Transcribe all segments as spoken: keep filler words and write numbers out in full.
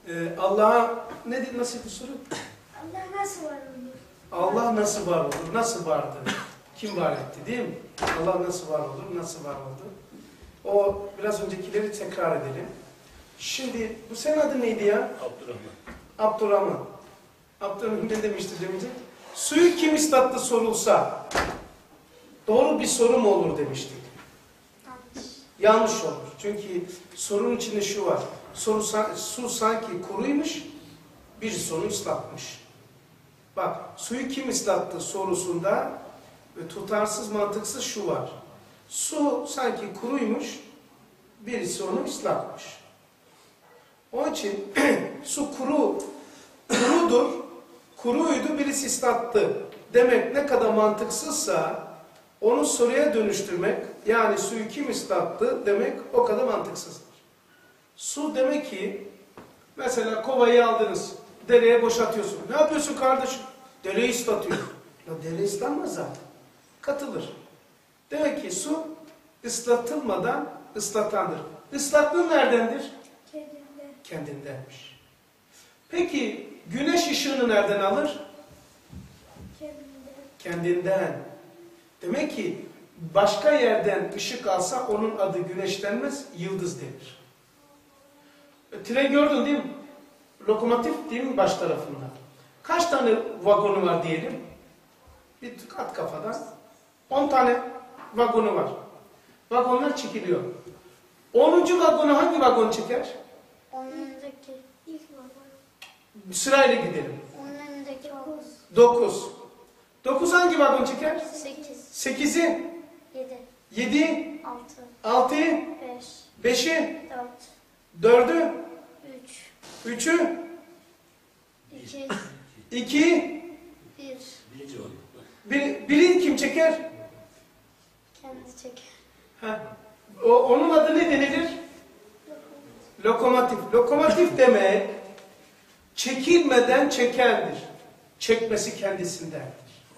Ee, Allah'a ne dedi, nasıl bir soru? Allah nasıl var olur? Allah nasıl var olur? Nasıl vardı? Kim var etti değil mi? Allah nasıl var olur? Nasıl var oldu? O biraz öncekileri tekrar edelim. Şimdi bu senin adın neydi ya? Abdurrahman. Abdurrahman. Abdurrahman ne demişti demince? Suyu kim ıslattı sorulsa doğru bir soru mu olur demiştik. Yanlış. Yanlış olur. Çünkü sorunun içinde şu var. Soru, su sanki kuruymuş, birisi onu ıslatmış. Bak, suyu kim ıslattı sorusunda ve tutarsız, mantıksız şu var. Su sanki kuruymuş, birisi onu ıslatmış. Onun için su kuru, kurudur, kuruydu, birisi ıslattı demek ne kadar mantıksızsa onu soruya dönüştürmek, yani suyu kim ıslattı demek o kadar mantıksızdır. Su demek ki, mesela kovayı aldınız, dereye boşaltıyorsun. Ne yapıyorsun kardeşim? Dereyi ıslatıyor. Ya dere ıslanmaz zaten. Katılır. Demek ki su ıslatılmadan ıslatandır. Islatma neredendir? Kendinde. Kendindenmiş. Peki güneş ışığını nereden alır? Kendinde. Kendinden. Demek ki başka yerden ışık alsa onun adı güneş denmez, yıldız denir. E, tren gördün değil mi? Lokomotif değil mi baş tarafında? Kaç tane vagonu var diyelim? Bir at kafadan. on tane vagonu var. Vagonlar çekiliyor. onuncu vagonu hangi vagon çeker? Onun önündeki ilk vagon. Sırayla gidelim. Onun önündeki vagon. dokuz. dokuz hangi vagon çeker? Sekiz. sekizi, Yedi. yedi, Altı. altıyı, Beş. beşi, Dört. dördü, Üç. üçü, İki. iki, Bir. Birinci oldu. bir, biri kim çeker? Kendi çeker. Ha. O, onun adı ne denilir? Lokomotif. Lokomotif demek çekilmeden çekendir. Çekmesi kendisindendir.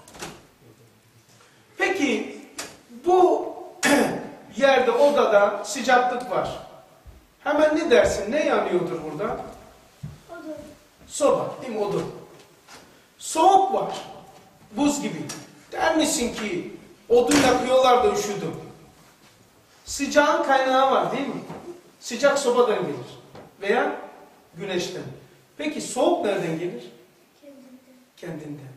Peki bu yerde, odada sıcaklık var. Hemen ne dersin? Ne yanıyordur burada? Odur. Soba, değil mi? Odun. Soğuk var. Buz gibi. Der misin ki odun yakıyorlar da üşüdüm. Sıcağın kaynağı var değil mi? Sıcak sobadan gelir. Veya güneşten. Peki soğuk nereden gelir? Kendinde. Kendinden.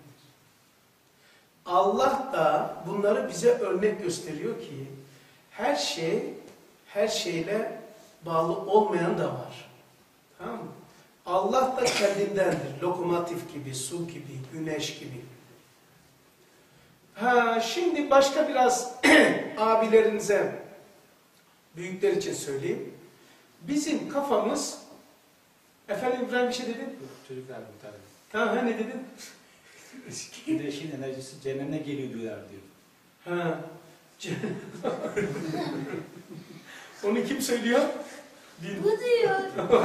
Allah da bunları bize örnek gösteriyor ki her şey, her şeyle bağlı olmayan da var. Tamam mı? Allah da kendindendir. Lokomotif gibi, su gibi, güneş gibi. Ha, şimdi başka biraz abilerinize, büyükler için söyleyeyim. Bizim kafamız, efendim İbrahim bir şey dedin? Çocuklar bir tane. Tamam, ha, ne dedin? Güneşin enerjisi cehenneme geliyor diyorlar diyor. Ha. Onu kim söylüyor? Bu diyor.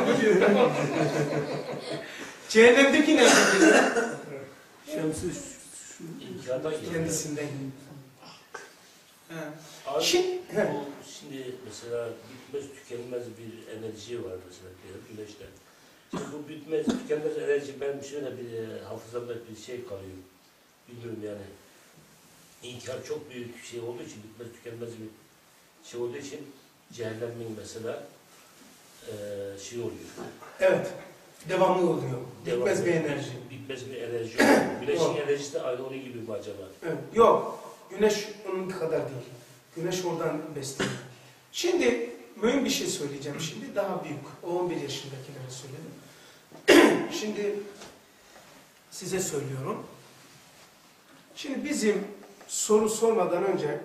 Cehennemdeki nereden geliyor? Şemsi şu İnkardan geliyor. Kendisinden. Ha. Abi, Şimdi, bu şimdi mesela bitmez tükenmez bir enerji var mesela diyelim güneşten. Şimdi bu bitmez tükenmez enerji benim şöyle bir e, hafızamda bir şey kalıyor. Bilmiyorum yani. İnkar çok büyük bir şey olduğu için bitmez tükenmez bir şey olduğu için cehennemin mesela e, şey oluyor. evet, devamlı oluyor. Devamlı Bitmez bir enerji. Bitmez bir enerji oluyor. Güneşin enerjisi de aynı onun gibi mi acaba? Evet. Yok, güneş onun kadar değil. Güneş oradan besleniyor. Şimdi mühim bir şey söyleyeceğim şimdi. Daha büyük, o on bir yaşındakilere söyledim. Şimdi size söylüyorum. Şimdi bizim soru sormadan önce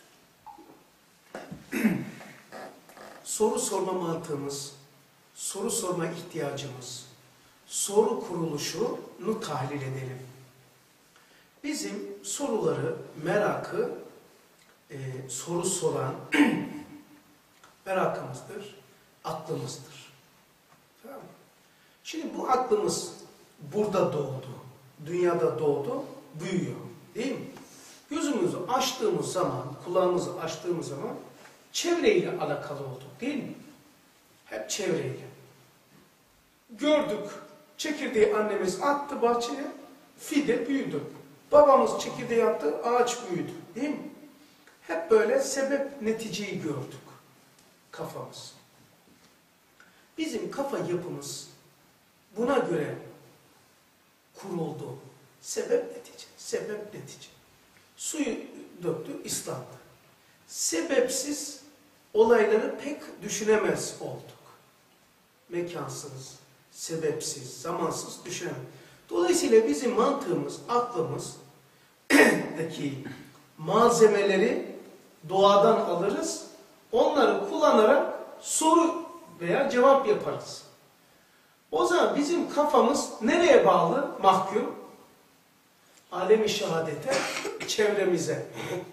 soru sorma mantığımız, soru sorma ihtiyacımız, soru kuruluşunu tahlil edelim. Bizim soruları, merakı, e, soru soran merakımızdır, aklımızdır. Tamam mı? Şimdi bu aklımız burada doğdu, dünyada doğdu, büyüyor, değil mi? Gözümüzü açtığımız zaman, kulağımızı açtığımız zaman çevreyle alakalı olduk, değil mi? Hep çevreyle. gördük. Çekirdeği annemiz attı bahçeye, fide büyüdü. Babamız çekirdeği attı, ağaç büyüdü. Değil mi? Hep böyle sebep neticeyi gördük. Kafamız. Bizim kafa yapımız buna göre kuruldu. Sebep netice, sebep netice. Suyu döktü, ıslandı. Sebepsiz olayları pek düşünemez olduk. Mekansız, sebepsiz, zamansız düşünemez. Dolayısıyla bizim mantığımız, aklımızdaki malzemeleri doğadan alırız. Onları kullanarak soru veya cevap yaparız. O zaman bizim kafamız nereye bağlı? Mahkum. Alem-i şehadete, çevremize.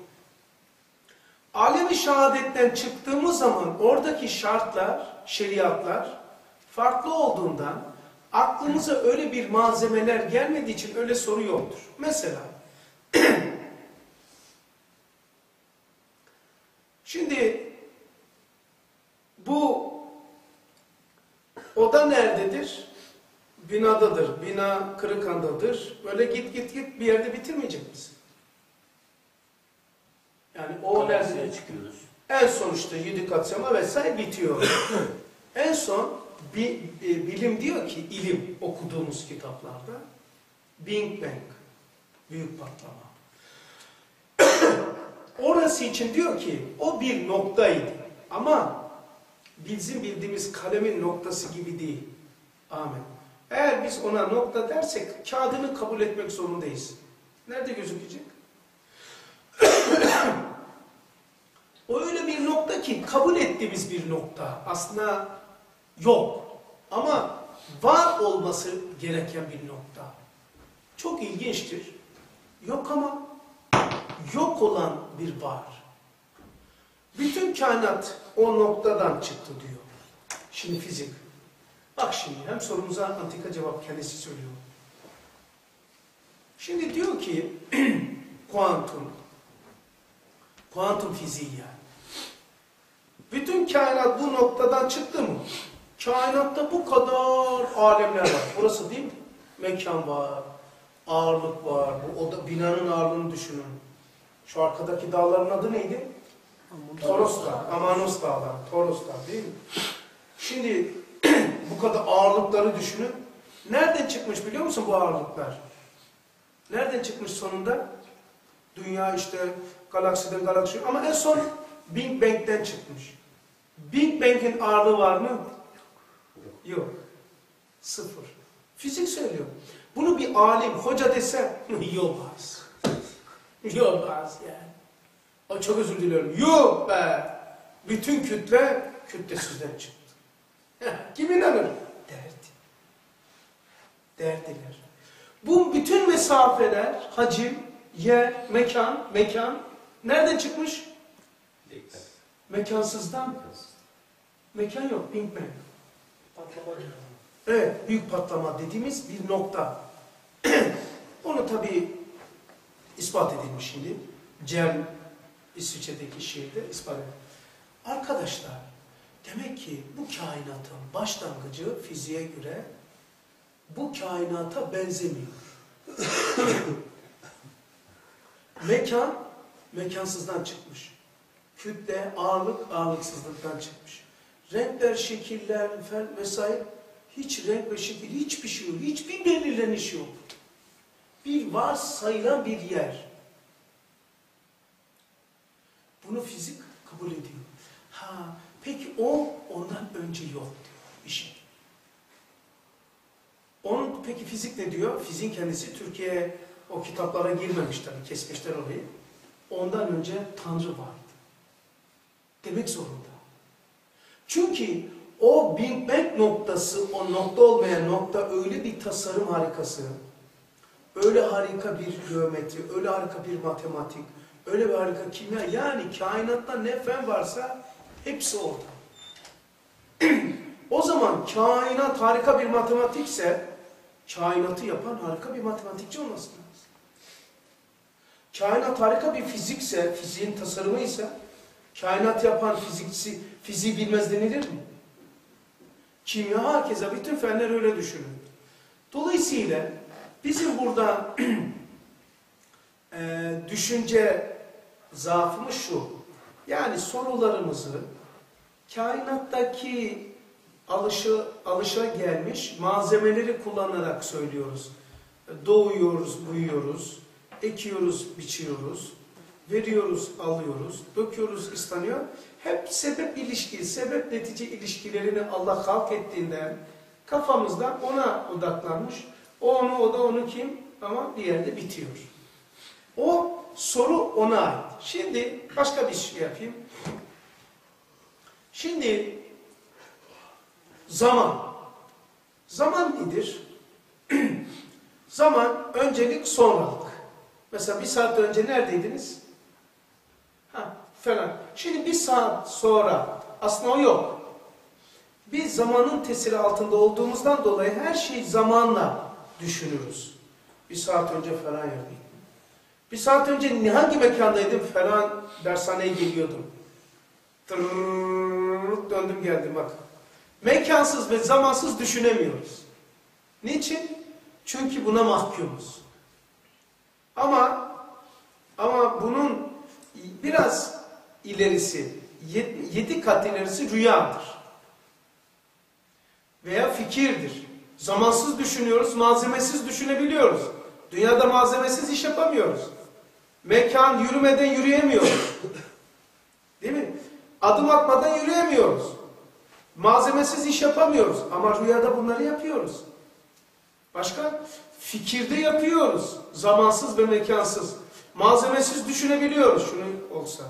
Alem-i şehadetten çıktığımız zaman oradaki şartlar, şeriatlar farklı olduğundan aklımıza öyle bir malzemeler gelmediği için öyle soru yoktur. Mesela şimdi bu oda nerededir? Binadadır. Bina Kırıkhan'dadır. Böyle git git git bir yerde bitirmeyecek misin? Yani o nerede? Çıkıyoruz. En sonuçta yedi katsama vesaire bitiyor. En son bir, bir bilim diyor ki, ilim okuduğumuz kitaplarda Big Bang, büyük patlama. Orası için diyor ki o bir noktaydı. Ama bizim bildiğimiz kalemin noktası gibi değil. Amin. Eğer biz ona nokta dersek kağıdını kabul etmek zorundayız. Nerede gözükecek? O öyle bir nokta ki kabul ettiğimiz bir nokta. Aslında yok. Ama var olması gereken bir nokta. Çok ilginçtir. Yok ama yok olan bir var. Bütün kainat o noktadan çıktı diyor. Şimdi fizik. Bak şimdi hem sorumuza antika cevap kendisi söylüyor. Şimdi diyor ki kuantum, kuantum fiziği yani. Bütün kainat bu noktadan çıktı mı? Kainatta bu kadar alemler var. Burası değil mi? Mekan var, ağırlık var. Bu oda, binanın ağırlığını düşünün. Şu arkadaki dağların adı neydi? Toros Dağı, Amanos Dağlar, Toros Dağı değil mi? Şimdi bu kadar ağırlıkları düşünün. Nereden çıkmış biliyor musun bu ağırlıklar? Nereden çıkmış sonunda? Dünya işte galaksiden galaksi ama en son Big Bang'den çıkmış. Big Bang'in ağırlığı var mı? Yok. Sıfır. Fizik söylüyor. Bunu bir alim, hoca dese yolmaz. Yolmaz yani. O çok özür diliyorum. Yok be. Bütün kütle kütlesizden çıktı. Kim inanır? Dert. Derdiler. Bu bütün mesafeler, hacim, yer, mekan, mekan nereden çıkmış? Mekansızdan. Mekan yok, Big Bang. Patlama diyor. Evet, büyük patlama dediğimiz bir nokta. Onu tabii ispat edilmiş şimdi. Cem, İsviçre'deki şehirde ispat edilmiş. Arkadaşlar, demek ki bu kainatın başlangıcı fiziğe göre bu kainata benzemiyor. Mekan, mekansızdan çıkmış. Kütle, ağırlık, ağırlıksızlıktan çıkmış. Renkler, şekiller vesaire hiç renk ve şekil, hiçbir şey yok. Hiçbir belirleniş yok. Bir varsayılan bir yer. Bunu fizik kabul ediyor. Ha, peki o ondan önce yok diyor işin. Onun peki fizik ne diyor? Fiziğin kendisi Türkiye o kitaplara girmemiş tabii, kesmişler orayı. Ondan önce Tanrı vardı. Demek zorunda. Çünkü o Big Bang noktası, o nokta olmayan nokta öyle bir tasarım harikası, öyle harika bir geometri, öyle harika bir matematik, öyle bir harika kimya, yani kainatta ne fen varsa hepsi orada. O zaman kainat harika bir matematikse, kainatı yapan harika bir matematikçi olması lazım. Kainat harika bir fizikse, fiziğin tasarımıysa, kainat yapan fizikçi, fiziği bilmez denilir mi? kimya, herkese, bütün fenler öyle düşünün. Dolayısıyla bizim burada e, düşünce zaafımız şu. Yani sorularımızı kainattaki alışa, alışa gelmiş malzemeleri kullanarak söylüyoruz. Doğuyoruz, büyüyoruz, ekiyoruz, biçiyoruz, veriyoruz, alıyoruz, döküyoruz, ıslanıyor. Hep sebep ilişki, sebep netice ilişkilerini Allah halk ettiğinden kafamızda ona odaklanmış. O onu, o da onu kim? Ama bir yerde bitiyor. O soru ona ait. Şimdi başka bir şey yapayım. Şimdi zaman. Zaman nedir? Zaman öncelik sonralık. Mesela bir saat önce neredeydiniz? Ha, falan. Şimdi bir saat sonra aslında o yok. Biz zamanın tesiri altında olduğumuzdan dolayı her şeyi zamanla düşünürüz. Bir saat önce falan yerdeydim. Bir saat önce hangi mekandaydım? Falan dershaneye geliyordum. Tırrrr, döndüm geldim bak. Mekansız ve zamansız düşünemiyoruz. Niçin? Çünkü buna mahkumuz. Ama ama bunun biraz ilerisi, yedi kat ilerisi rüyadır. Veya fikirdir. Zamansız düşünüyoruz, malzemesiz düşünebiliyoruz. Dünyada malzemesiz iş yapamıyoruz. Mekan yürümeden yürüyemiyoruz. Değil mi? Adım atmadan yürüyemiyoruz. Malzemesiz iş yapamıyoruz. Ama rüyada bunları yapıyoruz. Başka? Fikirde yapıyoruz. Zamansız ve mekansız. Malzemesiz düşünebiliyoruz. Şunu olsa.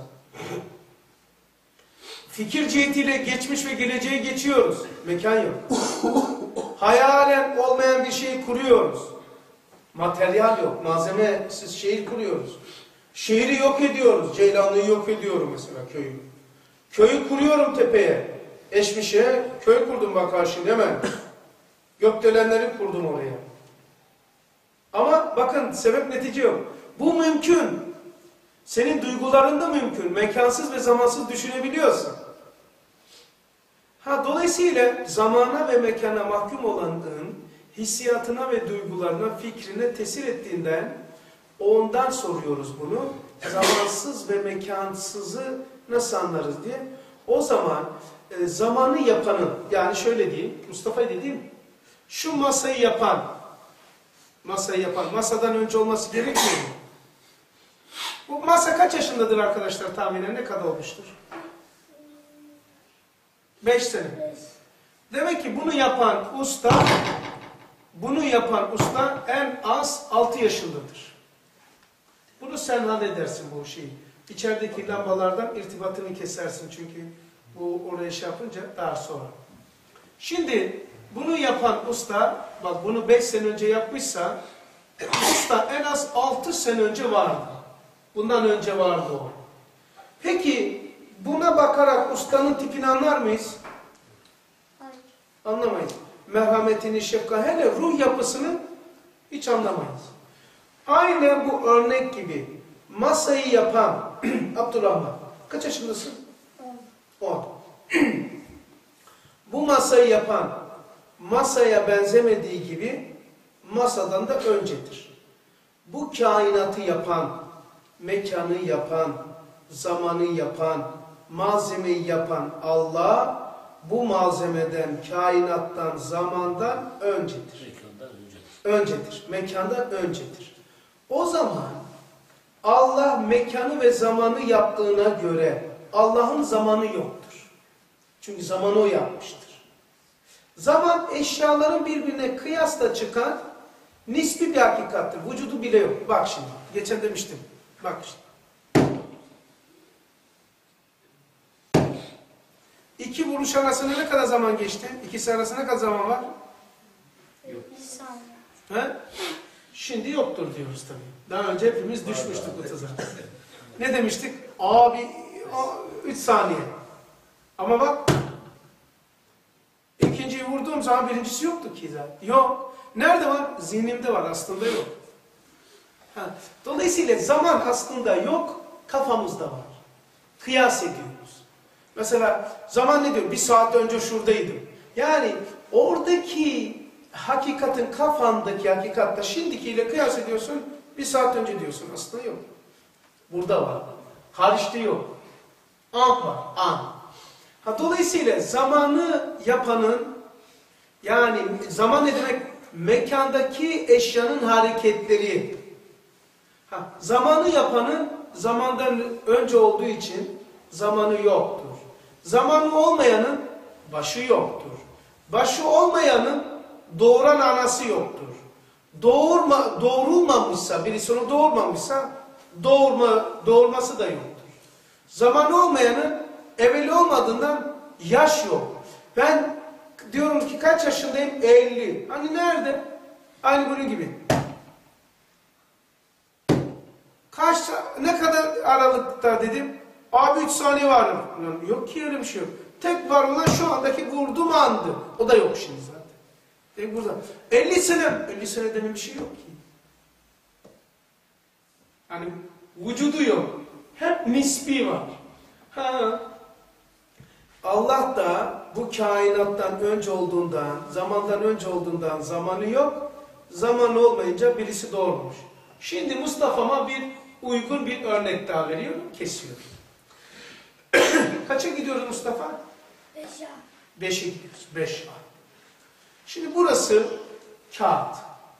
Fikir cihetiyle geçmiş ve geleceğe geçiyoruz. Mekan yok. Hayalen olmayan bir şey kuruyoruz. Materyal yok. Malzemesiz şehir kuruyoruz. Şehri yok ediyoruz. Ceylanlı'yı yok ediyorum mesela, köyü. Köyü kuruyorum tepeye. Eşmiş'e köy kurdum bak karşıya hemen. Gökdelenleri kurdum oraya. Ama bakın sebep netice yok. Bu mümkün. Senin duygularında mümkün. Mekansız ve zamansız düşünebiliyorsun. Ha, dolayısıyla zamana ve mekana mahkum olanın hissiyatına ve duygularına, fikrine tesir ettiğinden ondan soruyoruz bunu. Zamansız ve mekansızı nasıl anlarız diye. O zaman e, zamanı yapanın, yani şöyle diyeyim, Mustafa dediğim, şu masayı yapan, masayı yapan, masadan önce olması gerekmiyor mu? Bu masa kaç yaşındadır arkadaşlar, tahminen ne kadar olmuştur? Beş sene. Beş. Demek ki bunu yapan usta, bunu yapan usta en az altı yaşındadır. Bunu sen halledersin bu şeyi. İçerideki lambalardan irtibatını kesersin çünkü bu oraya şey yapınca daha sonra. Şimdi bunu yapan usta, bak bunu beş sene önce yapmışsa, usta en az altı sene önce vardı. Bundan önce vardı o. Peki buna bakarak ustanın tipini anlar mıyız? Hayır. Anlamayız. Merhametini, şefkat, hele ruh yapısını hiç anlamayız. Aynen bu örnek gibi masayı yapan Abdurrahman, kaç yaşındasın? On. On. Bu masayı yapan masaya benzemediği gibi masadan da öncedir. Bu kainatı yapan, mekanı yapan, zamanı yapan, malzemeyi yapan Allah bu malzemeden, kainattan, zamandan öncedir. Mekandan öncedir. Öncedir. Mekandan öncedir. O zaman Allah mekanı ve zamanı yaptığına göre Allah'ın zamanı yoktur. Çünkü zamanı o yapmıştır. Zaman eşyaların birbirine kıyasla çıkan nispi bir hakikattir. Vücudu bile yok. Bak şimdi. Geçen demiştim. Bak işte. İki vuruş arasında ne kadar zaman geçti? İkisi arasında ne kadar zaman var? Bir saniye. He? Şimdi yoktur diyoruz tabii. Daha önce hepimiz düşmüştük bu tuzağa. Ne demiştik? Abi üç saniye. Ama bak ikinciyi vurduğum zaman birincisi yoktu ki zaten. Yok. Nerede var? Zihnimde var. Aslında yok. Ha. Dolayısıyla zaman aslında yok. Kafamızda var. Kıyas ediyoruz. Mesela zaman ne diyor? Bir saat önce şuradaydım. Yani oradaki hakikatin kafandaki hakikatle şimdikiyle kıyas ediyorsun. Bir saat önce diyorsun. Aslında yok. Burada var. Hariçte yok. An var. An. Ha, dolayısıyla zamanı yapanın, yani zaman ne demek? Mekandaki eşyanın hareketleri. Ha, zamanı yapanın zamandan önce olduğu için zamanı yoktur. Zamanı olmayanın başı yoktur. Başı olmayanın doğuran anası yoktur. Doğurma, doğrulmamışsa, birisi onu doğurmamışsa doğurma, doğurması da yoktur. Zamanı olmayanın evveli olmadığından yaş yok. Ben diyorum ki kaç yaşındayım? elli. Hani nerede? Aynı bunun gibi. Kaç, ne kadar aralıkta dedim? Abi üç saniye var mı? Yok ki öyle bir şey yok. Tek var olan şu andaki vurduğum andı. O da yok şimdi zaten. Tek burada. elli sene. elli sene denen bir şey yok ki. Yani vücudu yok. Hep nispi var. Ha. Allah da bu kainattan önce olduğundan, zamandan önce olduğundan zamanı yok. Zamanı olmayınca birisi doğurmuş. Şimdi Mustafa'ma bir uygun bir örnek daha veriyorum. Kesiyorum. Kaça gidiyoruz Mustafa? Beş A. Beşe gidiyoruz. Beş A. Şimdi burası kağıt.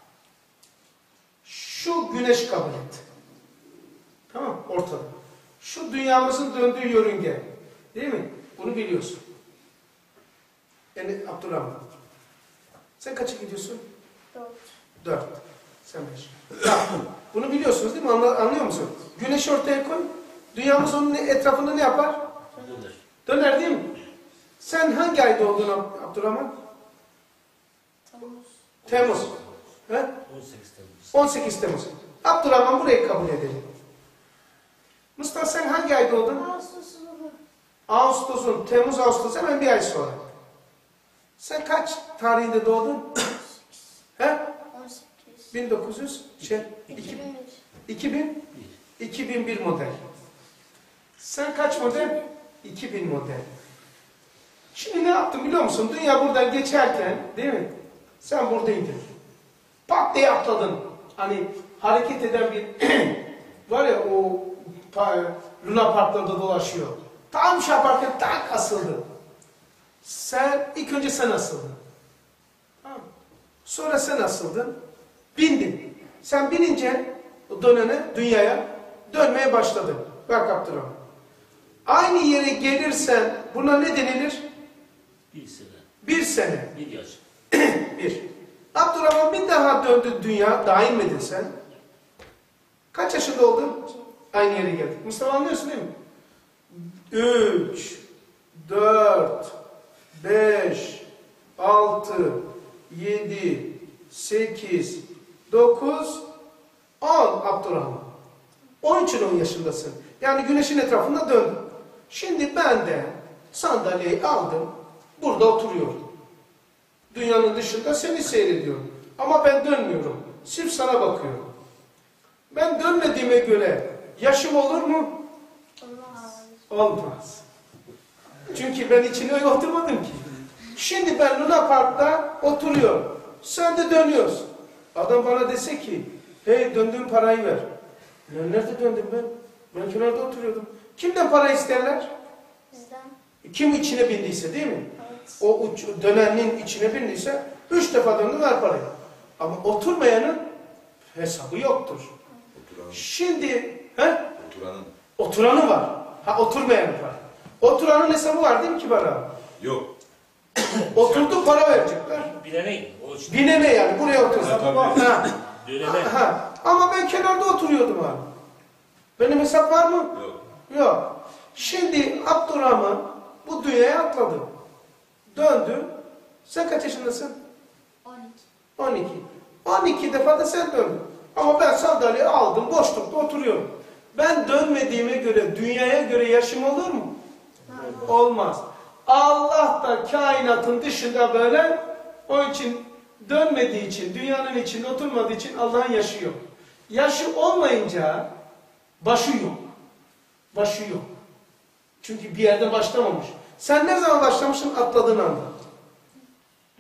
Şu güneş kabul et. Tamam, ortada. Şu dünyamızın döndüğü yörünge. Değil mi? Bunu biliyorsun. Yani Abdurrahman. Sen kaça gidiyorsun? Dört. Dört. Sen beş. Tamam. Bunu biliyorsunuz değil mi? Anla, anlıyor musun? Güneşi ortaya koy. Dünyamız onun etrafında ne yapar? Döner. Döner değil mi? Sen hangi ayda oldun Ab- Abdurrahman? Temmuz. Temmuz. He? on sekiz Temmuz. on sekiz Temmuz. Abdurrahman burayı kabul edelim. Mustafa sen hangi ayda oldun? Ağustos'un bu. Ağustos'un, Temmuz Ağustos hemen bir ay sonra. Sen kaç tarihinde doğdun? He? On sekiz. bin dokuz yüz şey, iki bin bir. iki bin? iki bin bir model. Sen kaç model? iki bin model. Şimdi ne yaptın biliyor musun? Dünya buradan geçerken, değil mi? Sen buradaydın. Pat diye atladın. Hani hareket eden bir var ya o Luna Parklarda dolaşıyor. Tam şey yaparken tak asıldı. Sen, ilk önce sen asıldın. Tamam. Sonra sen asıldın. Bindin. Sen binince o dönene, dünyaya dönmeye başladın. Bak Abdurrahman. Aynı yere gelirsen buna ne denilir? Bir sene. Bir sene. Bir yaş. Bir. Abdurrahman bir daha döndü dünya. Daha inmedin sen. Kaç yaşında oldun? Aynı yere geldik. Mustafa anlıyorsun değil mi? Üç, dört, beş, altı, yedi, sekiz, dokuz, on Abdurrahman. Onun için on yaşındasın. Yani güneşin etrafında döndün. Şimdi ben de sandalyeyi aldım. Burada oturuyorum. Dünyanın dışında seni seyrediyorum. Ama ben dönmüyorum. Sırf sana bakıyorum. Ben dönmediğime göre yaşım olur mu? Olmaz. Olmaz. Çünkü ben içine öyle oturmadım ki. Şimdi ben Luna Park'ta oturuyorum. Sen de dönüyorsun. Adam bana dese ki, hey döndüğün parayı ver. Ya nerede döndüm ben? Ben kenarda oturuyordum. Kimden para isterler? Bizden. Kim içine bindiyse değil mi? Evet. O uç, dönenin içine bindiyse üç defa döndü ver parayı. Ama oturmayanın hesabı yoktur. Oturanın. Şimdi he? Oturanın. Oturanı var. Ha oturmayanı var. Oturanın hesabı var değil mi ki bana? Yok. Oturdu para verecekler. Binene o işte. Binene yani buraya otursun. Ha, tabii. Ha. Dönene. Ha. Ama ben kenarda oturuyordum abi. Benim hesap var mı? Yok. Yok. Şimdi Abdurrahman bu dünyaya atladı. Döndü. Sen kaç yaşındasın? on iki. on iki. on iki defa da sen döndün. Ama ben sandalyeyi aldım, boşlukta oturuyorum. Ben dönmediğime göre, dünyaya göre yaşım olur mu? Olmaz. Allah da kainatın dışında böyle, o için dönmediği için, dünyanın içinde oturmadığı için Allah'ın yaşı yok. Yaşı olmayınca başı yok. Başı yok. Çünkü bir yerde başlamamış. Sen ne zaman başlamışsın? Atladığın anda.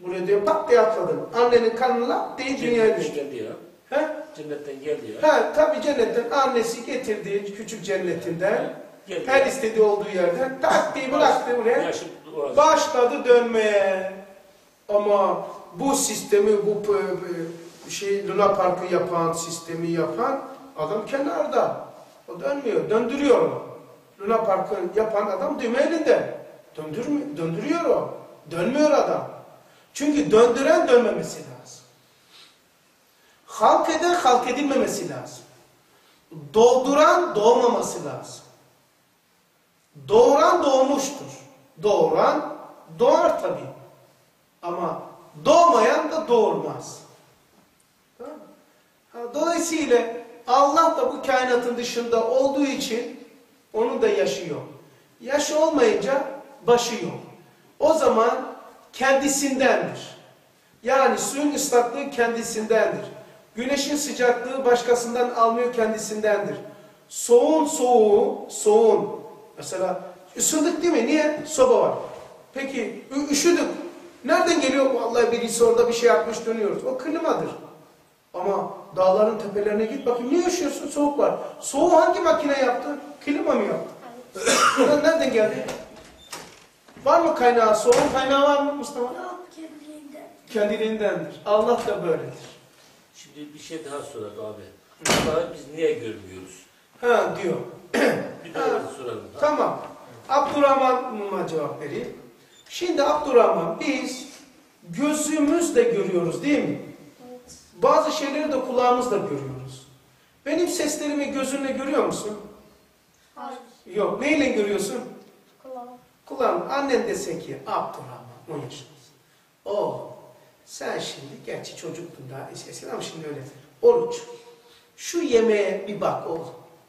Buraya diyor pat diye atladın. Annenin karnına diye dünyaya Cennetten düştün. geldi ya. He? Cennetten geldi ya. Ha, tabii cennetten annesi getirdiği küçük cennetinden Geldi her ya. istediği olduğu yerden tak diye bıraktı buraya. Yaşım var. Başladı dönmeye. Ama bu sistemi, bu p- p- şey Luna Park'ı yapan, sistemi yapan adam kenarda. O dönmüyor, döndürüyor o. Luna Park'ı yapan adam düğme elinde. Döndürmüyor, döndürüyor o. Dönmüyor adam. Çünkü döndüren dönmemesi lazım. Halk eden halk edilmemesi lazım. Doğduran doğmaması lazım. Doğuran doğmuştur. Doğuran doğar tabii. Ama doğmayan da doğurmaz. Tamam mı? Ha, dolayısıyla Allah da bu kainatın dışında olduğu için onun da yaşı yok. Yaşı olmayınca başı yok. O zaman kendisindendir. Yani suyun ıslaklığı kendisindendir. Güneşin sıcaklığı başkasından almıyor, kendisindendir. Soğuğun soğuğu, soğuğun. Mesela ısındık değil mi? Niye? Soba var. Peki ü- üşüdük. Nereden geliyor? Vallahi birisi orada bir şey yapmış, dönüyoruz. O klimadır. Ama dağların tepelerine git bakayım. Niye üşüyorsun? Soğuk var. Soğuğu hangi makine yaptı? Klima mı yaptı? Oradan nereden geldi? Var mı kaynağı? Soğuğun kaynağı var mı Mustafa? Yok, kendiliğinden. Kendiliğindendir. Allah da böyledir. Şimdi bir şey daha soralım abi. Allah'ı biz niye görmüyoruz? Ha diyor. Bir daha Ha. soralım. Tamam. Abdurrahman'a cevap vereyim. Şimdi Abdurrahman, biz gözümüzle görüyoruz değil mi? Evet. Bazı şeyleri de kulağımızla görüyoruz. Benim seslerimi gözünle görüyor musun? Hayır. Yok. Neyle görüyorsun? Kulağım. Kulağım. Annen dese ki Abdurrahman on yaşındasın. O sen şimdi, gerçi çocuktun daha eskiden ama şimdi öyle. on üç. Şu yemeğe bir bak oğlum.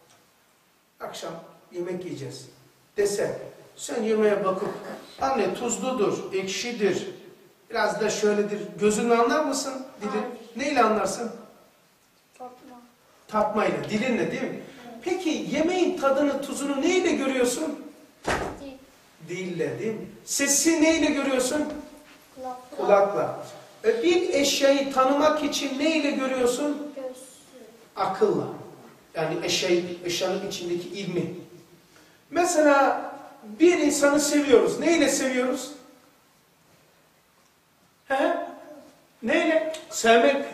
Akşam yemek yiyeceğiz. Dese, sen yemeğe bakıp anne tuzludur, ekşidir, biraz da şöyledir. Gözünle anlar mısın? Dili. Hayır. Neyle anlarsın? Korkma. Tatmayla, dilinle değil mi? Peki yemeğin tadını, tuzunu neyle görüyorsun? Değil. Dille değil mi? Sesi neyle görüyorsun? Kulak. Kulakla. E bir eşyayı tanımak için neyle görüyorsun? Göz. Akılla. Yani eşyayı, eşyanın içindeki ilmi. Mesela bir insanı seviyoruz. Neyle seviyoruz? He? Neyle? Sevmek.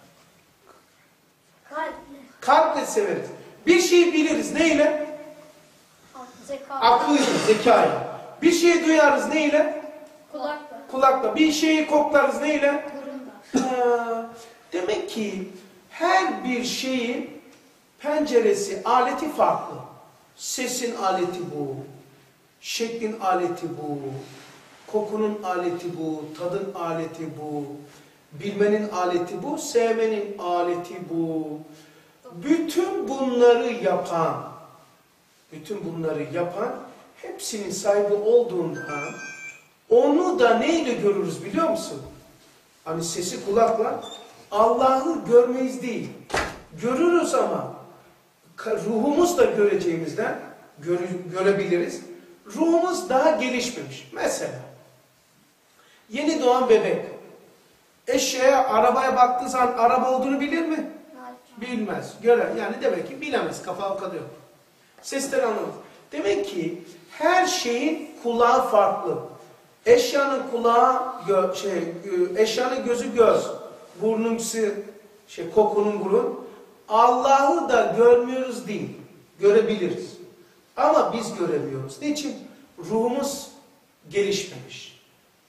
Kalple. Kalple severiz. Bir şeyi biliriz. Neyle? Zeka. Aklıyla, zekayla. Bir şeyi duyarız. Neyle? Kulakla. Kulakla. Bir şeyi koklarız. Neyle? Burunla. Ha, demek ki her bir şeyin penceresi, aleti farklı. Sesin aleti bu, şeklin aleti bu, kokunun aleti bu, tadın aleti bu, bilmenin aleti bu, sevmenin aleti bu. Bütün bunları yapan, bütün bunları yapan, hepsinin sahibi olduğundan onu da neyle görürüz biliyor musun? Hani sesi kulakla, Allah'ı görmeyiz değil. Görürüz ama ruhumuz da göreceğimizden göre, görebiliriz. Ruhumuz daha gelişmemiş. Mesela yeni doğan bebek eşeğe, arabaya baktığı zaman araba olduğunu bilir mi? Hayır. Bilmez. Görer. Yani demek ki bilemez. Kafa o kadar yok. Sesleri anlamaz. Demek ki her şeyin kulağı farklı. Eşyanın kulağı, gö şey, eşyanın gözü göz, burnun şey, kokunun burun. Allah'ı da görmüyoruz değil, görebiliriz. Ama biz göremiyoruz. Niçin? Ruhumuz gelişmemiş.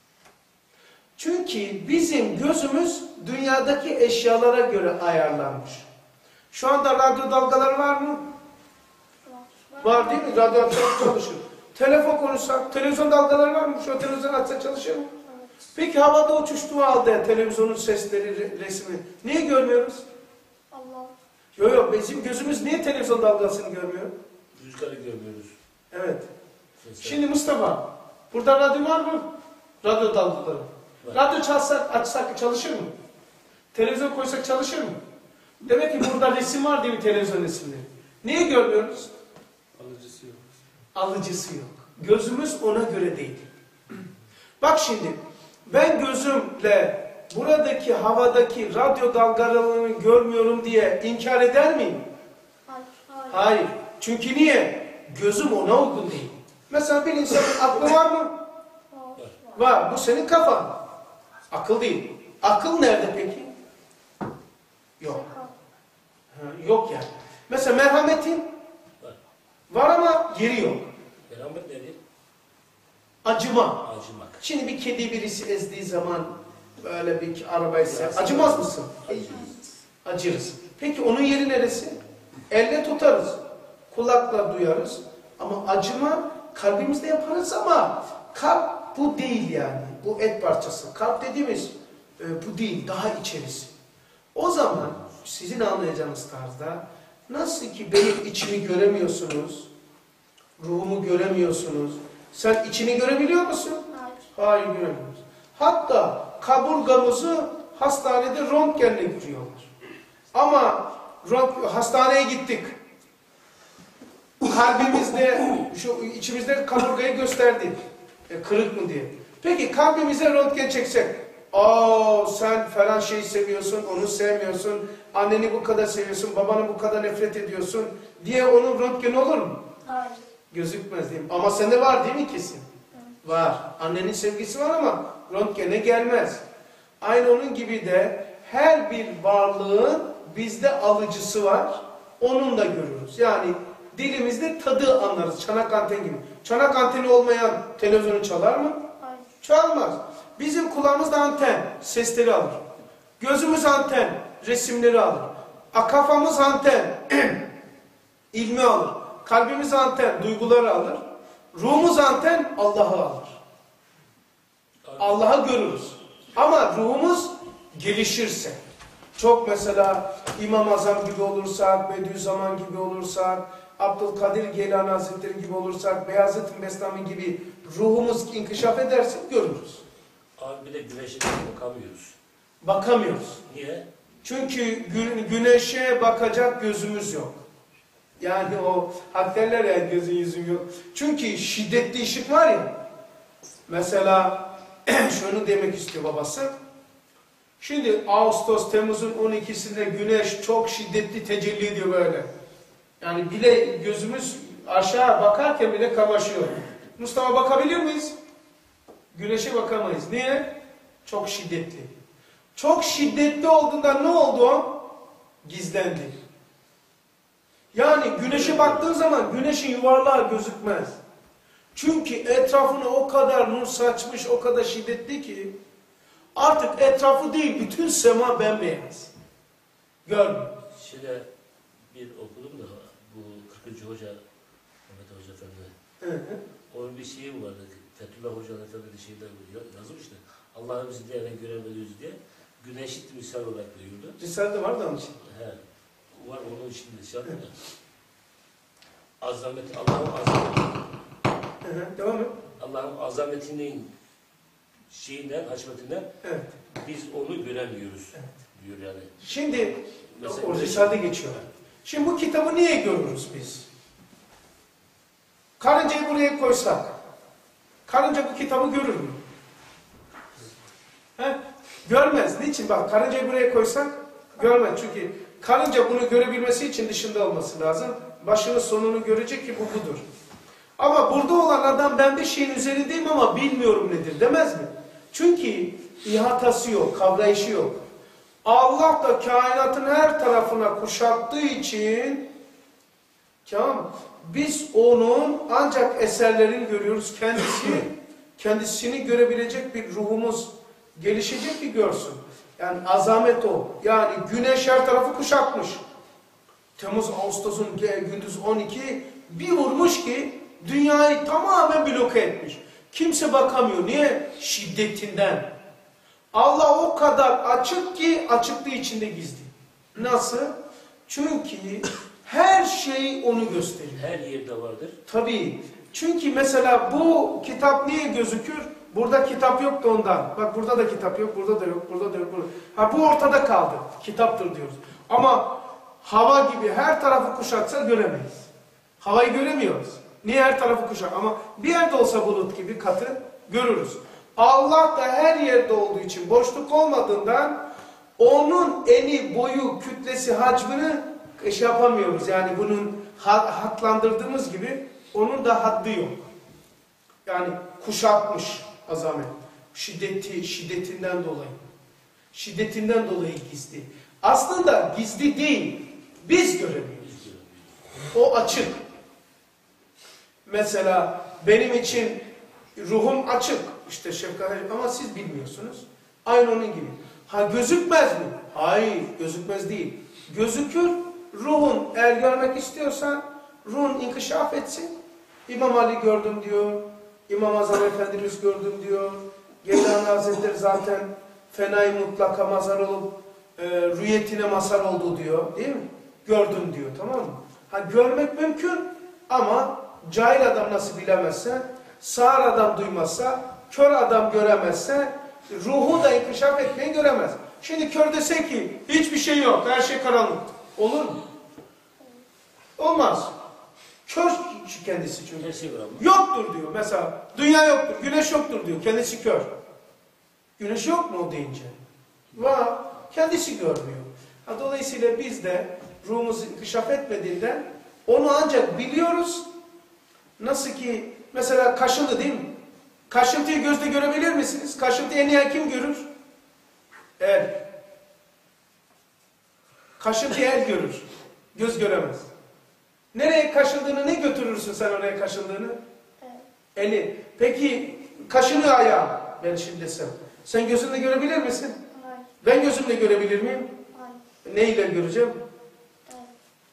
Çünkü bizim gözümüz dünyadaki eşyalara göre ayarlanmış. Şu anda radyo dalgaları var mı? Var değil mi? Radyo açsak çalışır. Telefon konuşsak, televizyon dalgaları var mı? Şu an televizyon açsak çalışır mı? Peki havada uçuştuğu halde televizyonun sesleri, resmi niye görmüyoruz? Allah. Yok yok, bizim gözümüz niye televizyon dalgasını görmüyor? Rüzgarı görmüyoruz. Evet. Mesela. Şimdi Mustafa, burada radyo var mı? Radyo dalgaları. Var. Radyo çalsak, açsak çalışır mı? Televizyon koysak çalışır mı? Demek ki burada resim var değil mi, televizyon resimleri? Niye görmüyoruz? Alıcısı yok. Alıcısı yok. Gözümüz ona göre değil. Bak şimdi, ben gözümle buradaki havadaki radyo dalgalarını görmüyorum diye inkar eder miyim? Hayır. Hayır. Hayır. Çünkü niye? Gözüm ona uygun değil. Mesela bir insanın aklı var mı? Var. Var. Bu senin kafan. Akıl değil. Akıl nerede peki? Yok. Ha, yok yani. Mesela merhametin Var. var ama yeri yok. Merhamet nedir? Acıma. Acımak. Şimdi bir kedi birisi ezdiği zaman böyle bir arabayı sev. Acımaz mısın? Acırız. Peki onun yeri neresi? Elle tutarız. Kulakla duyarız. Ama acıma kalbimizde yaparız ama kalp bu değil yani. Bu et parçası. Kalp dediğimiz e, bu değil. Daha içerisi. O zaman sizin anlayacağınız tarzda nasıl ki benim içimi göremiyorsunuz, ruhumu göremiyorsunuz. Sen içini görebiliyor musun? Hayır. Hayır göremiyoruz. Hatta kaburgamızı hastanede röntgenle görüyorlar. Ama rönt- hastaneye gittik. Kalbimizde, şu içimizde kaburgayı gösterdi. E, kırık mı diye. Peki kalbimize röntgen çeksek. Aa sen falan şeyi seviyorsun, onu sevmiyorsun. Anneni bu kadar seviyorsun, babanı bu kadar nefret ediyorsun diye onun röntgeni olur mu? Hayır. Gözükmez değil mi? Ama sende var değil mi kesin? Var. Annenin sevgisi var ama röntgene gelmez. Aynı onun gibi de her bir varlığın bizde alıcısı var. Onun da görürüz. Yani dilimizde tadı anlarız. Çanak anten gibi. Çanak anteni olmayan televizyonu çalar mı? Hayır. Çalmaz. Bizim kulağımız da anten. Sesleri alır. Gözümüz anten. Resimleri alır. A, kafamız anten. ilmi alır. Kalbimiz anten. Duyguları alır. Ruhumuz anten. Allah'ı alır. Allah'ı görürüz. Ama ruhumuz gelişirse. Çok mesela İmam-ı Azam gibi olursak, Bediüzzaman gibi olursak, Abdülkadir Geylani Hazretleri gibi olursak, Beyazıt Bestami gibi ruhumuz inkişaf ederse görürüz. Abi bir de güneşe bakamıyoruz. Bakamıyoruz. Niye? Çünkü gü güneşe bakacak gözümüz yok. Yani o hak derler ya gözün yüzün yok. Çünkü şiddetli ışık var ya. Mesela şunu demek istiyor babası. Şimdi Ağustos, Temmuz'un on ikisinde güneş çok şiddetli tecelli ediyor böyle. Yani bile gözümüz aşağı bakarken bile kamaşıyor. Mustafa bakabiliyor muyuz? Güneşe bakamayız. Niye? Çok şiddetli. Çok şiddetli olduğunda ne oldu o? Gizlendi. Yani güneşe baktığın zaman güneşin yuvarlağı gözükmez. Çünkü etrafına o kadar nur saçmış, o kadar şiddetli ki artık etrafı değil, bütün sema bembeyaz. Görmüyor. Şimdi bir okudum da bu kırkıncı Hoca, Mehmet Hoca Efendi. Hı hı. Onun bir şeyi vardı. Fethullah Hoca Efendi bir şeyler yazmış da Allah'ı bizi diğerine göremediğiz diye güneşi misal olarak duyurdu. Risale'de var da onun için. He. Var onun içinde şey yapıyor. Azamet, Allah'ın azameti. Hı hı. Devam et. Allah'ın azametinin şeyinden, haşmetinden Evet. biz onu göremiyoruz. Evet. Diyor yani. Şimdi Mesela- o Risale'de geçiyor. Şimdi bu kitabı niye görürüz biz? Karıncayı buraya koysak, karınca bu kitabı görür mü? He? Görmez. Niçin? Bak karıncayı buraya koysak görmez. Çünkü karınca bunu görebilmesi için dışında olması lazım. Başının sonunu görecek ki bu budur. Ama burada olan adam ben bir şeyin üzerindeyim ama bilmiyorum nedir demez mi? Çünkü ihatası yok, kavrayışı yok. Allah da kainatın her tarafına kuşattığı için tamam, biz onun ancak eserlerini görüyoruz. Kendisi, kendisini görebilecek bir ruhumuz gelişecek ki görsün. Yani azamet o. Yani güneş her tarafı kuşatmış. Temmuz, Ağustos'un gündüz on iki bir vurmuş ki dünyayı tamamen bloke etmiş. Kimse bakamıyor. Niye? Şiddetinden. Allah o kadar açık ki açıklığı içinde gizli. Nasıl? Çünkü her şey onu gösteriyor. Her yerde vardır. Tabii. Çünkü mesela bu kitap niye gözükür? Burada kitap yok da ondan. Bak burada da kitap yok, burada da yok, burada da yok. Burada. Ha bu ortada kaldı. Kitaptır diyoruz. Ama hava gibi her tarafı kuşatsa göremeyiz. Havayı göremiyoruz. Niye her tarafı kuşak? Ama bir yerde olsa bulut gibi katı görürüz. Allah da her yerde olduğu için boşluk olmadığından onun eni, boyu, kütlesi, hacmini şey yapamıyoruz. Yani bunun hatlandırdığımız gibi onun da haddi yok. Yani kuşatmış azamet. Şiddeti, şiddetinden dolayı. Şiddetinden dolayı gizli. Aslında gizli değil. Biz göremiyoruz. O açık. Mesela benim için ruhum açık. İşte şefkat ama siz bilmiyorsunuz. Aynı onun gibi. Ha gözükmez mi? Hayır, gözükmez değil. Gözükür. Ruhun eğer görmek istiyorsan ruhun inkişaf etsin. İmam Ali gördüm diyor. İmam Azam Efendimiz gördüm diyor. Geylani Hazretleri zaten fenayı mutlaka mazhar olup e, rüyetine mazhar oldu diyor. Değil mi? Gördüm diyor, tamam mı? Ha görmek mümkün ama cahil adam nasıl bilemezse, sağır adam duymazsa, kör adam göremezse, ruhu da inkişaf etmeyi göremez. Şimdi kör dese ki hiçbir şey yok, her şey karanlık. Olur mu? Olmaz. Kör kendisi çünkü. Şey yoktur diyor. Mesela dünya yoktur, güneş yoktur diyor. Kendisi kör. Güneş yok mu o deyince? Var. Kendisi görmüyor. Ha, dolayısıyla biz de ruhumuz inkişaf etmediğinden onu ancak biliyoruz. Nasıl ki mesela kaşıntı değil mi? Kaşıntıyı gözle görebilir misiniz? Kaşıntıyı en iyi kim görür? El. Kaşıntıyı el görür. Göz göremez. Nereye kaşındığını ne götürürsün sen oraya kaşındığını? Evet. Eli. Peki kaşını ayağı ben şimdi desem. Sen gözünle görebilir misin? Hayır. Ben gözümle görebilir miyim? Hayır. Neyle göreceğim? Evet.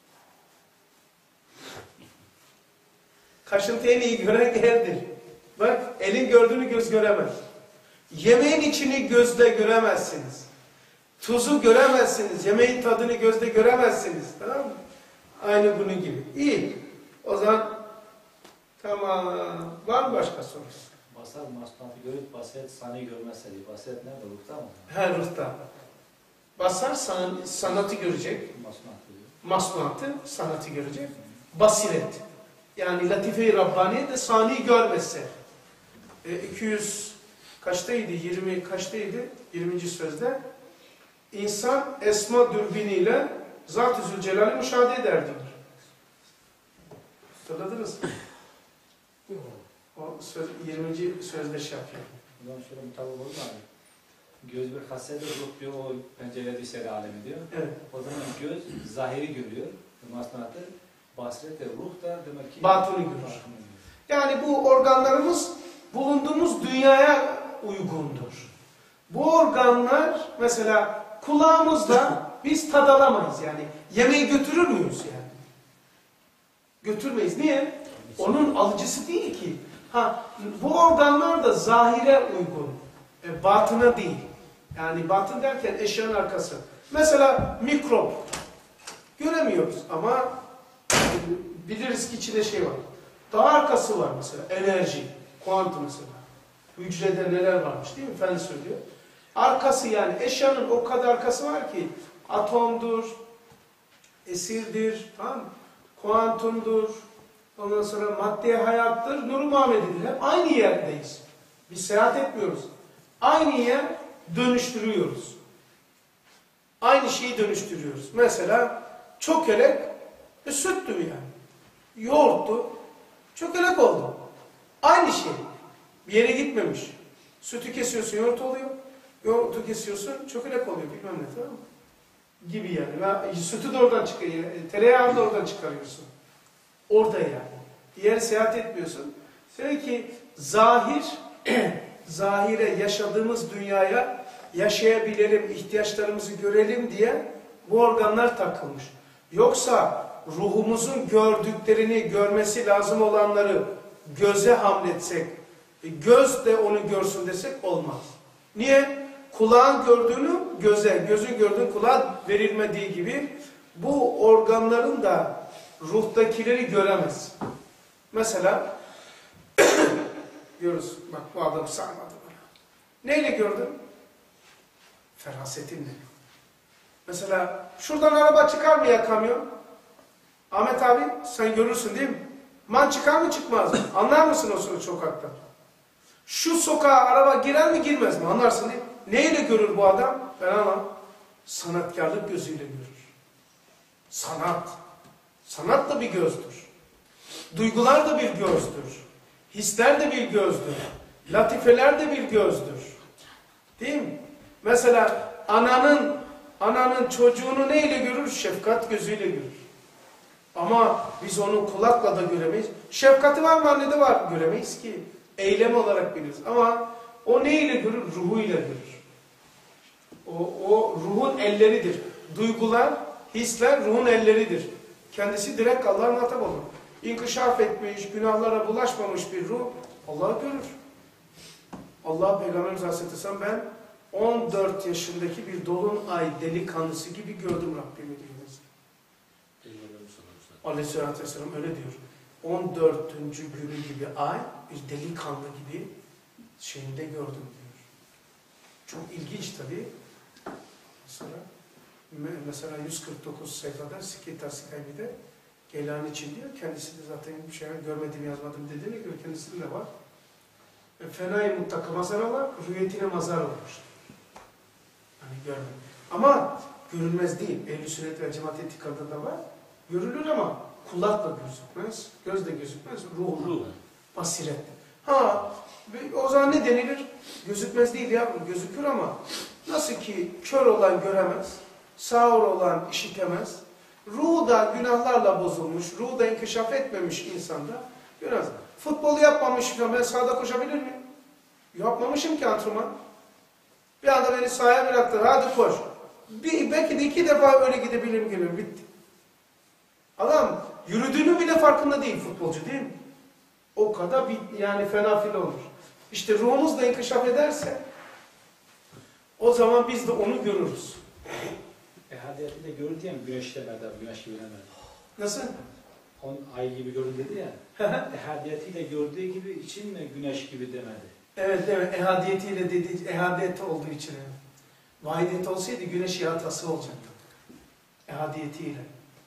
Kaşıntı en iyi gören eldir. Bak elin gördüğünü göz göremez. Yemeğin içini gözle göremezsiniz. Tuzu göremezsiniz. Yemeğin tadını gözle göremezsiniz. Tamam mı? Aynı bunun gibi. İyi. O zaman tamam. Var mı başka sorusu? Basar masnafı görüp basiret sani görmezse diye. Basiret nerede? Ruhta mı? Her ruhta. Basar san, sanatı görecek. Masnafı diyor. Masnuatı, sanatı görecek. Basiret. Yani Latife-i Rabbaniye de sani görmezse. E, iki yüz kaçtaydı? yirmi kaçtaydı? yirminci sözde. İnsan esma dürbiniyle Zat-ı Zülcelal'i müşahede eder diyor. Hatırladınız mı? O söz, yirminci sözde şey yapıyor. Buradan şöyle mutabık olur mu abi? Göz bir hasede, ruh diyor, o pencerede seri alemi diyor. Evet. O zaman göz zahiri görüyor. Masnatı, basiret de ruh da demek ki... Batını görür. Yani bu organlarımız bulunduğumuz dünyaya uygundur. Bu organlar mesela kulağımızla biz tad alamayız yani. Yemeği götürür müyüz yani? Götürmeyiz. Niye? Onun alıcısı değil ki. Ha, bu organlar da zahire uygun. E, batına değil. Yani batın derken eşyanın arkası. Mesela mikrop. Göremiyoruz ama biliriz ki içinde şey var. Daha arkası var mesela. Enerji. Kuantum mesela. Hücrede neler varmış değil mi? Fen söylüyor. Arkası yani eşyanın o kadar arkası var ki atomdur, esirdir, tamam mı? Kuantumdur, ondan sonra madde hayattır, Nur-u Muhammed'idir. Hep aynı yerdeyiz. Biz seyahat etmiyoruz. Aynı yer dönüştürüyoruz. Aynı şeyi dönüştürüyoruz. Mesela çökelek e, süttü yani. Yoğurttu, çökelek oldu. Aynı şey. Bir yere gitmemiş. Sütü kesiyorsun, yoğurt oluyor. Yoğurtu kesiyorsun, çökelek oluyor. Bilmem ne, tamam mı? Gibi yani. Ve sütü de oradan çıkıyor. Tereyağını da oradan çıkarıyorsun. Orada yani. Bir yere seyahat etmiyorsun. Diyor ki zahir, zahire yaşadığımız dünyaya yaşayabilelim, ihtiyaçlarımızı görelim diye bu organlar takılmış. Yoksa ruhumuzun gördüklerini, görmesi lazım olanları göze hamletsek, göz de onu görsün desek olmaz. Niye? Kulağın gördüğünü göze, gözün gördüğünü kulağa verilmediği gibi bu organların da ruhtakileri göremez. Mesela diyoruz, bak bu adam sarmadı bana. Neyle gördün? Ferasetinle. Mesela şuradan araba çıkar mı ya kamyon? Ahmet abi sen görürsün değil mi? Man çıkar mı çıkmaz mı? Anlar mısın o sokakta? Şu sokağa araba girer mi girmez mi? Anlarsın değil mi? Neyle görür bu adam? Ben ama sanatkarlık gözüyle görür. Sanat. Sanat da bir gözdür. Duygular da bir gözdür. Hisler de bir gözdür. Latifeler de bir gözdür. Değil mi? Mesela ananın ananın çocuğunu neyle görür? Şefkat gözüyle görür. Ama biz onu kulakla da göremeyiz. Şefkati var mı annede var? Göremeyiz ki. Eylem olarak biliriz. Ama o neyle görür? Ruhuyla görür. O, o ruhun elleridir. Duygular, hisler ruhun elleridir. Kendisi direkt Allah'a muhatap olur. İnkişaf etmiş, günahlara bulaşmamış bir ruh Allah'ı görür. Allah Peygamberimiz Aleyhisselam ben on dört yaşındaki bir dolunay delikanlısı gibi gördüm Rabbimi diyor. Aleyhisselatü Vesselam öyle diyor. on dördüncü günü gibi ay bir delikanlı gibi şeyinde gördüm diyor. Çok ilginç tabii. Mesela, mesela yüz kırk dokuz sayfada Sikita Sikaybi'de Geylani için diyor. Kendisi de zaten bir şey görmedim yazmadım dediğine göre kendisinin de var. E, Fenay mutlaka mazara var, rüyetine mazar olmuştur. Hani görmedim. Ama görülmez değil. Ehl-i Sünnet ve Cemaat itikadında da var. Görülür ama kulakla gözükmez, gözle gözükmez, ruhla, basiretle. Ha, o zaman ne denilir? Gözükmez değil ya, gözükür ama nasıl ki kör olan göremez, sağır olan işitemez, ruhu da günahlarla bozulmuş, ruhu da inkişaf etmemiş insanda göremez. Futbolu yapmamışım, ben sahada koşabilir miyim? Yapmamışım ki antrenman. Bir anda beni sahaya bıraktılar, hadi koş. Bir, belki de iki defa öyle gidebilirim gibi, bitti. Adam yürüdüğünün bile farkında değil futbolcu değil mi? O kadar bir yani fenafil olur. İşte ruhumuz da inkişaf ederse o zaman biz de onu görürüz. Ehadiyeti de görür diye mi güneş demedi abi, güneş gibi demedi. Nasıl? On ay gibi görür dedi ya. Ehadiyetiyle gördüğü gibi için mi güneş gibi demedi? Evet evet ehadiyetiyle dediği ehadiyeti olduğu için. Vahidiyet olsaydı güneş ihatası olacaktı. Ehadiyetiyle.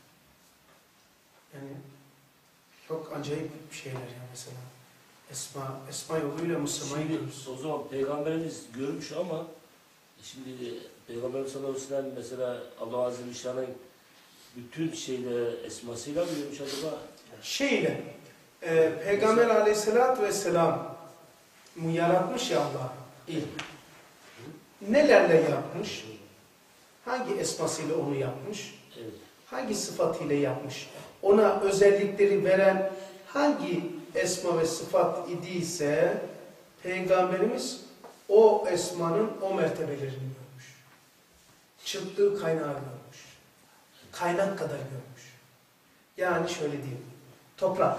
Yani çok acayip şeyler ya mesela. Esma, esma yoluyla Müslüman'ı görürüz. O zaman Peygamberimiz görmüş ama şimdi Peygamberimiz sallallahu aleyhi ve sellem mesela Allah Azze ve Celle'nin bütün şeyle esmasıyla mı görmüş acaba? Şeyle, e, Peygamber aleyhissalatü vesselam yaratmış ya Allah ilk. Nelerle yapmış? Hangi esmasıyla onu yapmış? Evet. Hangi sıfatıyla yapmış? Ona özellikleri veren hangi esma ve sıfat idiyse Peygamberimiz o esmanın o mertebelerini görmüş. Çıktığı kaynağı görmüş. Kaynak kadar görmüş. Yani şöyle diyeyim. Toprak,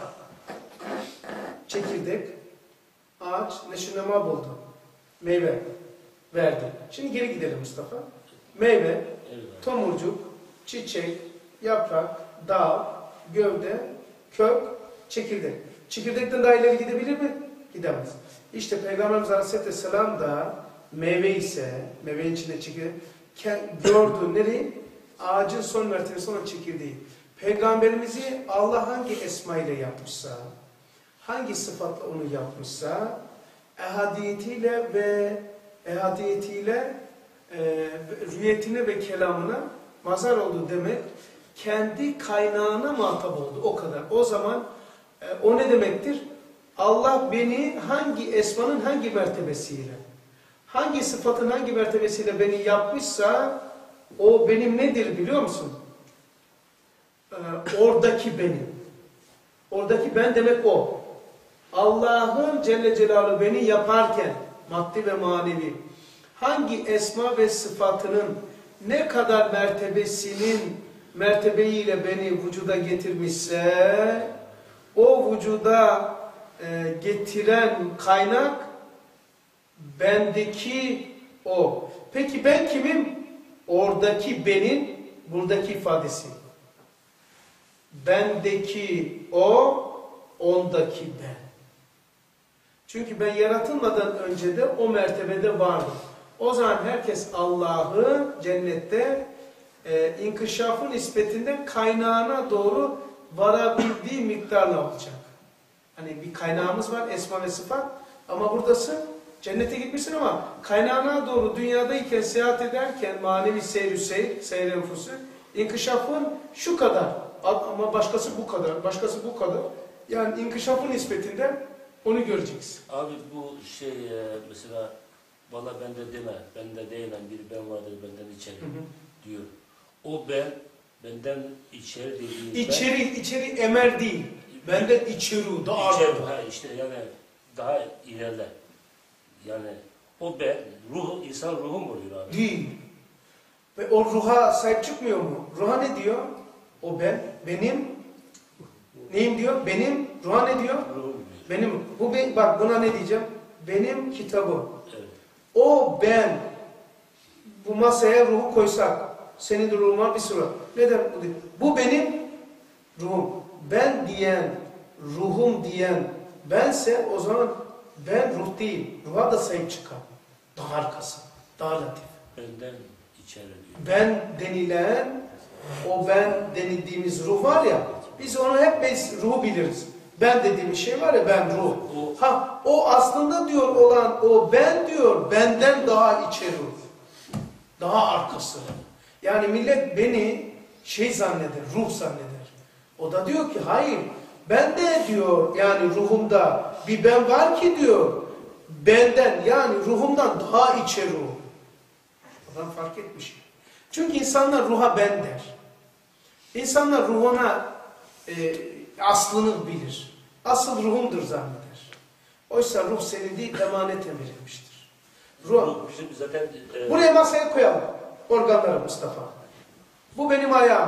çekirdek, ağaç, neşinema buldu. Meyve verdi. Şimdi geri gidelim Mustafa. Meyve, Evet. tomurcuk, çiçek, yaprak, dal, gövde, kök, çekirdek. Çekirdekten daha ileri gidebilir mi? Gidemez. İşte Peygamberimiz Aleyhisselam da meyve ise, meyvenin içinde çekirdek, gördü nereyi? Ağacın son mertebesi olan çekirdeği. Peygamberimizi Allah hangi esma ile yapmışsa, hangi sıfatla onu yapmışsa, ehadiyetiyle ve ehadiyetiyle e, rüyetine ve kelamına mazhar oldu demek, kendi kaynağına muhatap oldu. O kadar. O zaman e, o ne demektir? Allah beni hangi esmanın hangi mertebesiyle, hangi sıfatın hangi mertebesiyle beni yapmışsa, o benim nedir biliyor musun? Ee, oradaki benim. Oradaki ben demek o. Allah'ın Celle Celaluhu beni yaparken, maddi ve manevi, hangi esma ve sıfatının ne kadar mertebesinin mertebeyiyle beni vücuda getirmişse, o vücuda e, getiren kaynak bendeki o. Peki ben kimim? Oradaki benim, buradaki ifadesi. Bendeki o, ondaki ben. Çünkü ben yaratılmadan önce de o mertebede vardım. O zaman herkes Allah'ı cennette e, inkişafın nispetinde kaynağına doğru varabildiği miktarla olacak. Hani bir kaynağımız var, esma ve sıfat. Ama buradasın, cennete gitmişsin ama kaynağına doğru dünyadayken seyahat ederken manevi seyr-ü seyr, seyr-i enfusu, inkişafın şu kadar ama başkası bu kadar, başkası bu kadar. Yani inkişafın nispetinde onu göreceksin. Abi bu şey e, mesela valla bende deme, bende değilen bir ben vardır benden içeri Hı hı. diyor. O ben, benden içeri dediğim İçeri, içeri emer değil. Benden içeri, daha ben, içeri, arka. ha işte yani daha ileride. Yani o ben, ruh, insan ruhu mu oluyor abi? Değil. Ve o ruha sahip çıkmıyor mu? Ruha ne diyor? O ben, benim, neyim diyor? Benim, ruha ne diyor? Ruhu diyor. Benim, bu be- bak buna ne diyeceğim? Benim kitabım. Evet. O ben, bu masaya ruhu koysak, senin de ruhun var bir sürü. Neden? Bu benim ruhum. Ben diyen, ruhum diyen bense o zaman ben ruh değil. Ruha da sahip çıkar. Daha arkası, daha latif. Benden içeri diyor. Ben denilen, o ben denildiğimiz ruh var ya, biz onu hep biz ruhu biliriz. Ben dediğimiz şey var ya, ben ruh. O- Ha, o aslında diyor olan, o ben diyor, benden daha içeri ruh. Daha arkası. Yani millet beni şey zanneder, ruh zanneder. O da diyor ki hayır, ben de diyor yani ruhumda bir ben var ki diyor, benden yani ruhumdan daha içeri ruh. Adam fark etmiş. Çünkü insanlar ruha ben der. İnsanlar ruhuna e, aslını bilir. Asıl ruhumdur zanneder. Oysa ruh senin değil, emanete verilmiştir. Ruh. Bu bizim zaten e, Buraya masaya koyalım. Organları Mustafa. Bu benim ayağım.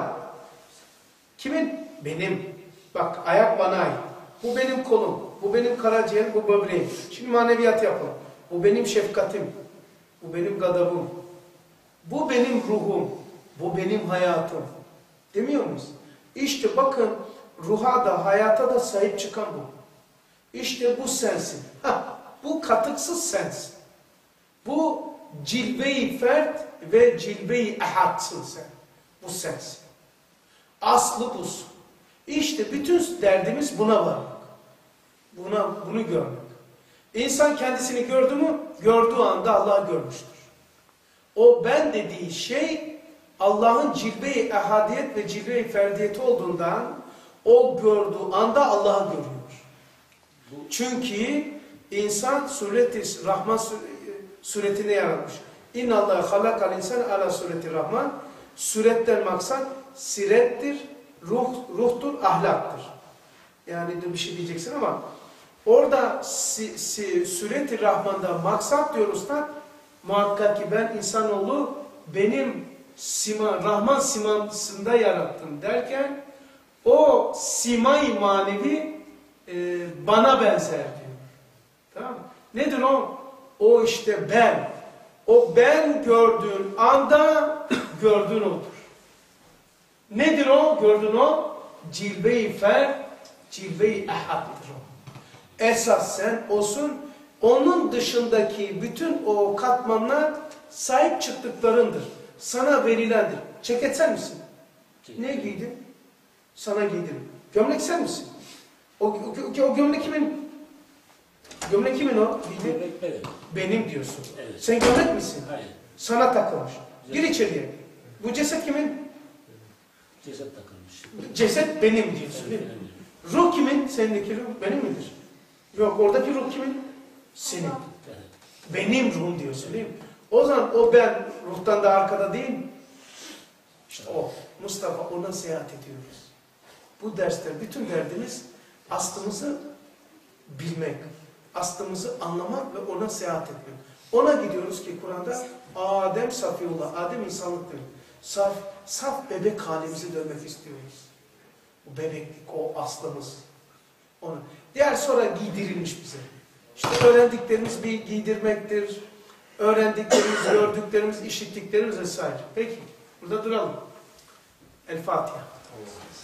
Kimin? Benim. Bak ayak bana ait. Bu benim kolum. Bu benim karaciğer, bu böbreğim. Şimdi maneviyat yapalım. Bu benim şefkatim. Bu benim gadabım. Bu benim ruhum. Bu benim hayatım. Demiyor muyuz? İşte bakın ruha da hayata da sahip çıkan bu. İşte bu sensin. Hah, bu katıksız sensin. Bu cilve-i fert ve cilve-i ehadsın sen. Bu sensin. Aslı busun. İşte bütün derdimiz buna varmak. Buna, bunu görmek. İnsan kendisini gördü mü? Gördüğü anda Allah'ı görmüştür. O ben dediği şey Allah'ın cilve-i ehadiyet ve cilve-i ferdiyeti olduğundan o gördüğü anda Allah'ı görüyor. Çünkü insan sureti Rahman suretine yaratmış. İnna Allah halakal insan ala sureti Rahman. Suretten maksat sirettir, ruh, ruhtur, ahlaktır. Yani de bir şey diyeceksin ama orada si, si, sureti Rahman'da maksat diyoruz da muhakkak ki ben insanoğlu benim sima, Rahman simasında yarattım derken o simay manevi e, bana benzer diyor. Tamam mı? Nedir o? O işte ben. O ben gördüğün anda gördüğün odur. Nedir o? Gördüğün o? Cilve-i fer, cilve-i ehattır o. Esas sen olsun. Onun dışındaki bütün o katmanlar sahip çıktıklarındır. Sana verilendir. Ceket sen misin? Ne giydin? Sana giydim. Gömlek sen misin? O, o, o gömlek kimin? Gömlek kimin o? Giydin? Gömlek benim. Benim diyorsun. Evet. Sen gömlek misin? Hayır. Sana takılmış. Gir içeriye. Bu ceset kimin? Ceset takılmış. Ceset benim diyorsun değil mi? Ruh kimin? Sendeki ruh benim midir? Yok, oradaki ruh kimin? Senin. Evet. Benim ruhum diyorsun değil mi? O zaman o ben ruhtan da arkada değil mi? İşte o. Mustafa, ona seyahat ediyoruz. Bu dersler, bütün derdimiz aslımızı bilmek, aslımızı anlamak ve ona seyahat etmek. Ona gidiyoruz ki Kur'an'da Adem Safiullah, Adem insanlıktır. Saf, saf bebek halimizi dönmek istiyoruz. O bebeklik, o aslımız. Ona. Diğer sonra giydirilmiş bize. İşte öğrendiklerimiz bir giydirmektir. Öğrendiklerimiz, gördüklerimiz, işittiklerimiz vesaire. Peki, burada duralım. El Fatiha.